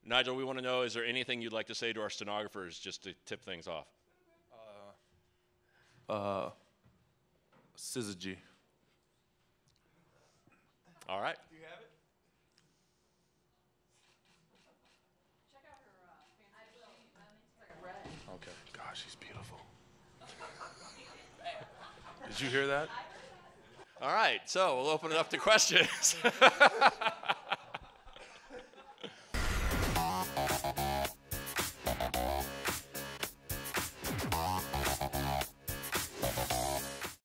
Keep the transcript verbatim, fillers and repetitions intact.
Nigel, we want to know, is there anything you'd like to say to our stenographers just to tip things off? Uh, uh, syzygy. All right. Do you have it? Check out her uh, fancy red. Okay. Gosh, she's beautiful. Did you hear that? All right, so we'll open it up to questions.